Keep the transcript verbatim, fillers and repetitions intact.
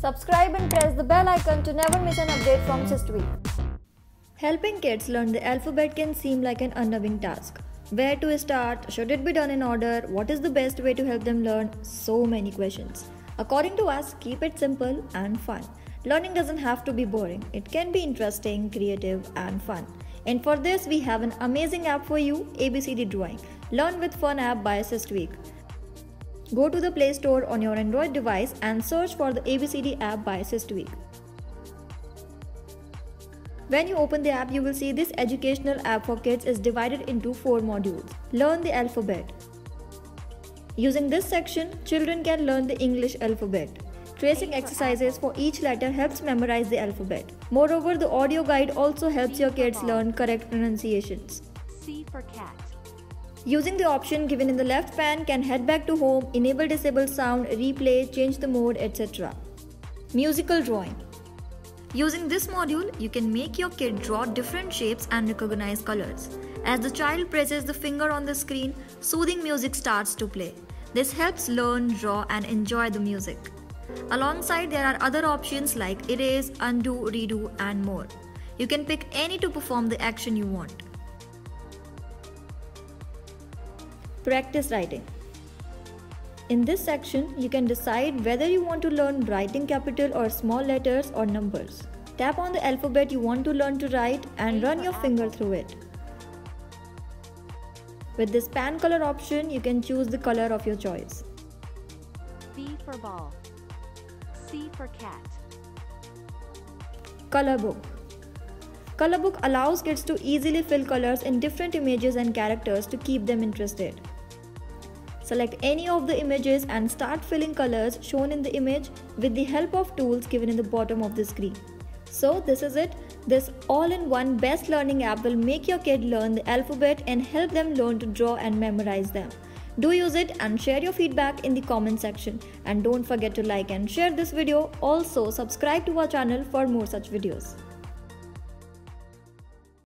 Subscribe and press the bell icon to never miss an update from SysTweak. Helping kids learn the alphabet can seem like an unnerving task. Where to start? Should it be done in order? What is the best way to help them learn? So many questions. According to us, keep it simple and fun. Learning doesn't have to be boring. It can be interesting, creative, and fun. And for this, we have an amazing app for you, A B C D Drawing. Learn with Fun app by SysTweak. Go to the Play Store on your Android device and search for the A B C D app by SysTweak. When you open the app, you will see this educational app for kids is divided into four modules. Learn the alphabet. Using this section, children can learn the English alphabet. Tracing exercises for each letter helps memorize the alphabet. Moreover, the audio guide also helps your kids learn correct pronunciations. C for cat. Using the option given in the left pane can head back to home, enable disable sound, replay, change the mode, et cetera. Musical drawing. Using this module, you can make your kid draw different shapes and recognize colors. As the child presses the finger on the screen, soothing music starts to play. This helps learn, draw, and enjoy the music. Alongside, there are other options like erase, undo, redo, and more. You can pick any to perform the action you want. Practice writing. In this section, you can decide whether you want to learn writing capital or small letters or numbers. Tap on the alphabet you want to learn to write and run your finger through it. With this pan color option, you can choose the color of your choice. B for ball. C for cat. Color book. Color book allows kids to easily fill colors in different images and characters to keep them interested. Select any of the images and start filling colors shown in the image with the help of tools given in the bottom of the screen. So this is it. This all-in-one best learning app will make your kid learn the alphabet and help them learn to draw and memorize them. Do use it and share your feedback in the comment section. And don't forget to like and share this video. Also, subscribe to our channel for more such videos.